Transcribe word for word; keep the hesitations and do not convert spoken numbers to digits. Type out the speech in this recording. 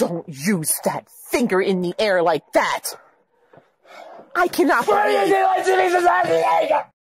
Don't use that finger in the air like that. I cannot What do you believe- do? I